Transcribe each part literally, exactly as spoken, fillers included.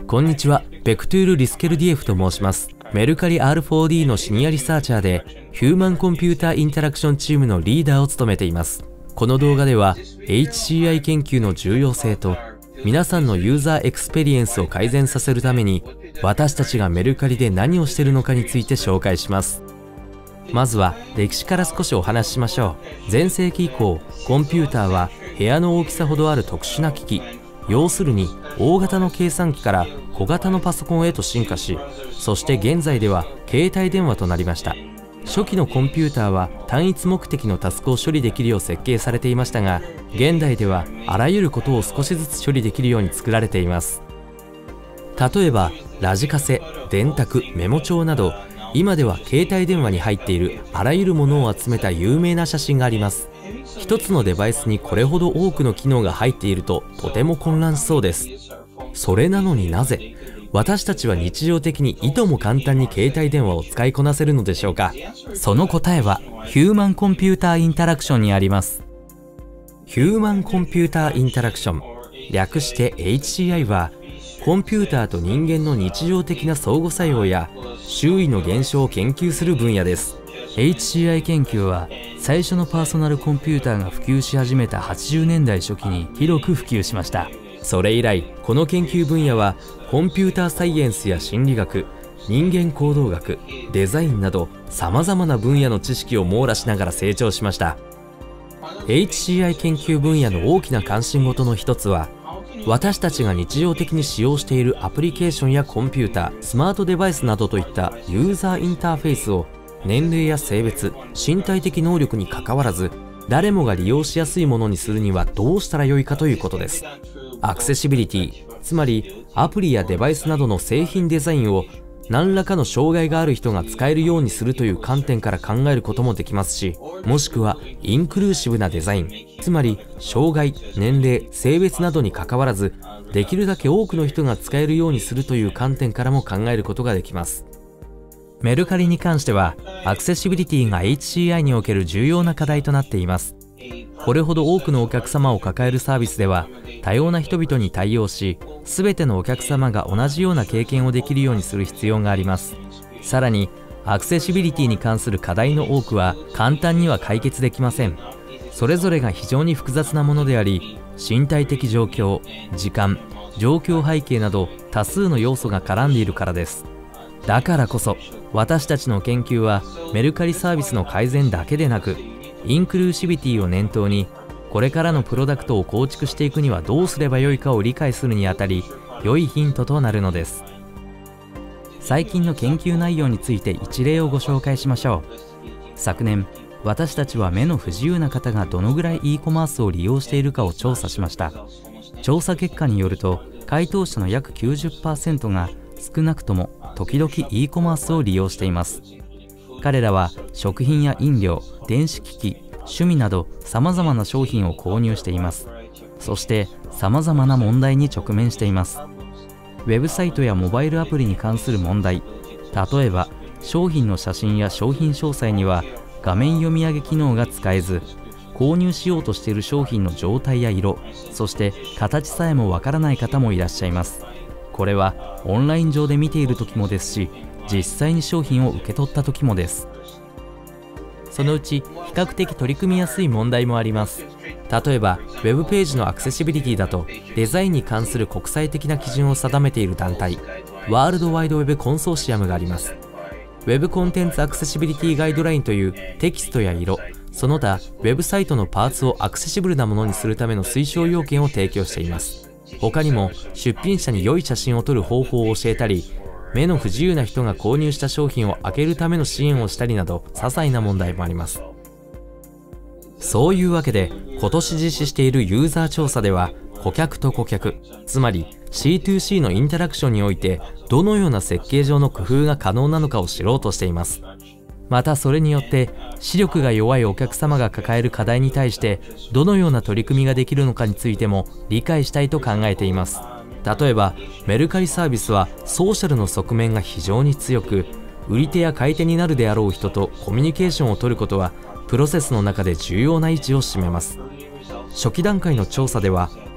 こんにちは、ベクトゥール・リスケルディエフと申します。メルカリ アールフォーディー のシニアリサーチャーで、ヒューマンコンピューターインタラクションチームのリーダーを務めています。この動画では、エイチシーアイ 研究の重要性と、皆さんのユーザーエクスペリエンスを改善させるために、私たちがメルカリで何をしているのかについて紹介します。まずは、歴史から少しお話ししましょう。前世紀以降、コンピューターは部屋の大きさほどある特殊な機器、要するに大型の計算機から小型のパソコンへと進化し、そして現在では携帯電話となりました。初期のコンピューターは単一目的のタスクを処理できるよう設計されていましたが、現代ではあらゆることを少しずつ処理できるように作られています。例えばラジカセ、電卓、メモ帳など、今では携帯電話に入っているあらゆるものを集めた有名な写真があります。一つのデバイスにこれほど多くの機能が入っているととても混乱しそうです。それなのになぜ私たちは日常的にいとも簡単に携帯電話を使いこなせるのでしょうか。その答えはヒューマンコンピューターインタラクションにあります。ヒューマンコンピューターインタラクション、略して エイチシーアイ は、コンピューターと人間の日常的な相互作用や周囲の現象を研究する分野です。エイチシーアイ 研究は最初のパーソナルコンピューターが普及し始めたはちじゅうねんだい初期に広く普及しました。それ以来、この研究分野はコンピューターサイエンスや心理学、人間行動学、デザインなど様々な分野の知識を網羅しながら成長しました。エイチシーアイ 研究分野の大きな関心事の一つは、私たちが日常的に使用しているアプリケーションやコンピューター、スマートデバイスなどといったユーザーインターフェースを年齢や性別、身体的能力にかかわらず、誰もが利用しやすいものにするにはどうしたらよいかということです。アクセシビリティ、つまりアプリやデバイスなどの製品デザインを何らかの障害がある人が使えるようにするという観点から考えることもできますし、もしくはインクルーシブなデザイン、つまり障害、年齢、性別などにかかわらず、できるだけ多くの人が使えるようにするという観点からも考えることができます。メルカリに関しては、アクセシビリティが エイチシーアイ における重要な課題となっています。これほど多くのお客様を抱えるサービスでは、多様な人々に対応し、すべてのお客様が同じような経験をできるようにする必要があります。さらに、アクセシビリティに関する課題の多くは簡単には解決できません。それぞれが非常に複雑なものであり、身体的状況、時間、状況背景など多数の要素が絡んでいるからです。だからこそ、私たちの研究はメルカリサービスの改善だけでなく、インクルーシビティを念頭に、これからのプロダクトを構築していくにはどうすればよいかを理解するにあたり、良いヒントとなるのです。最近の研究内容について一例をご紹介しましょう。昨年、私たちは目の不自由な方がどのぐらい e コマースを利用しているかを調査しました。調査結果によると、回答者の約 きゅうじゅっパーセント が少なくとも時々 e コマースを利用しています。彼らは食品や飲料、電子機器、趣味など様々な商品を購入しています。そして様々な問題に直面しています。ウェブサイトやモバイルアプリに関する問題、例えば商品の写真や商品詳細には画面読み上げ機能が使えず、購入しようとしている商品の状態や色、そして形さえもわからない方もいらっしゃいます。これはオンライン上で見ている時もですし、実際に商品を受け取った時もです。そのうち比較的取り組みやすい問題もあります。例えば、ウェブページのアクセシビリティだと、デザインに関する国際的な基準を定めている団体、ワールドワイドウェブコンソーシアムがあります。ウェブコンテンツアクセシビリティガイドラインというテキストや色、その他、ウェブサイトのパーツをアクセシブルなものにするための推奨要件を提供しています。他にも、出品者に良い写真を撮る方法を教えたり、目の不自由な人が購入した商品を開けるための支援をしたりなど、些細な問題もあります。そういうわけで、今年実施しているユーザー調査では、顧客と顧客、つまり シーツーシー のインタラクションにおいて、どのような設計上の工夫が可能なのかを知ろうとしています。またそれによって、視力が弱いお客様が抱える課題に対して、どのような取り組みができるのかについても理解したいと考えています。例えば、メルカリサービスはソーシャルの側面が非常に強く、売り手や買い手になるであろう人とコミュニケーションを取ることは、プロセスの中で重要な位置を占めます。初期段階の調査では、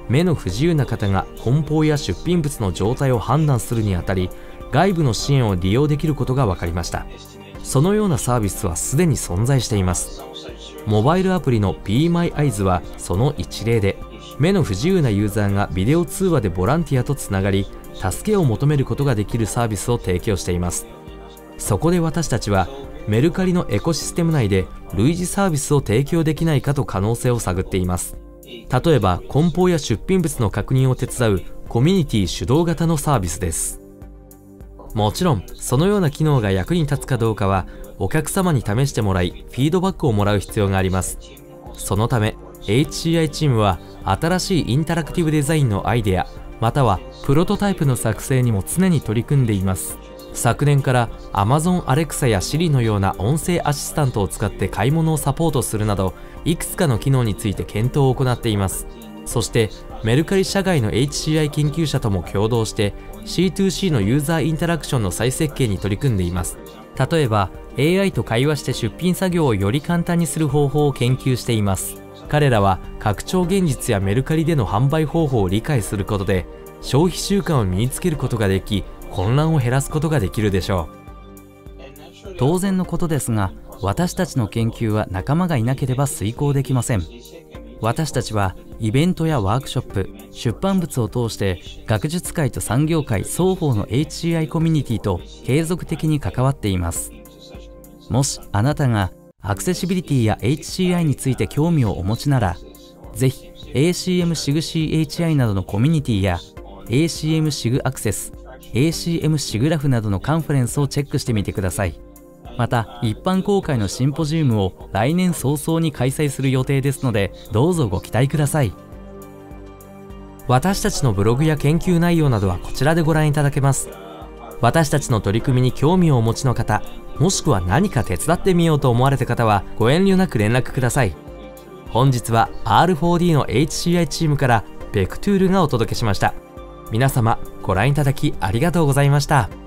目の不自由な方が梱包や出品物の状態を判断するにあたり、外部の支援を利用できることが分かりました。そのようなサービスはすでに存在しています。モバイルアプリの Be My Eyes はその一例で、目の不自由なユーザーがビデオ通話でボランティアとつながり、助けを求めることができるサービスを提供しています。そこで私たちはメルカリのエコシステム内で類似サービスを提供できないかと可能性を探っています。例えば梱包や出品物の確認を手伝うコミュニティ主導型のサービスです。もちろんそのような機能が役に立つかどうかはお客様に試してもらいフィードバックをもらう必要があります。そのため エイチシーアイ チームは新しいインタラクティブデザインのアイデアまたはプロトタイプの作成にも常に取り組んでいます。昨年から Amazon Alexa や Siri のような音声アシスタントを使って買い物をサポートするなどいくつかの機能について検討を行っています。そしてメルカリ社外の エイチシーアイ 研究者とも共同して シーツーシー のユーザーインタラクションの再設計に取り組んでいます。例えば エーアイ と会話して出品作業をより簡単にする方法を研究しています。彼らは拡張現実やメルカリでの販売方法を理解することで消費習慣を身につけることができ、混乱を減らすことができるでしょう。 当然のことですが、私たちの研究は仲間がいなければ遂行できません。私たちはイベントやワークショップ、出版物を通して学術界と産業界双方の エイチシーアイ コミュニティと継続的に関わっています。もしあなたがアクセシビリティや エイチシーアイ について興味をお持ちなら、ぜひ エーシーエム シグ シーエイチアイ などのコミュニティや エーシーエム シグアクセス、エーシーエム シグラフなどのカンファレンスをチェックしてみてください。また一般公開のシンポジウムを来年早々に開催する予定ですので、どうぞご期待ください。 私たちのブログや研究内容などはこちらでご覧いただけます。私たちの取り組みに興味をお持ちの方、もしくは何か手伝ってみようと思われた方はご遠慮なく連絡ください。本日は アールフォーディー の エイチシーアイ チームからベクトゥールがお届けしました。皆様ご覧いただきありがとうございました。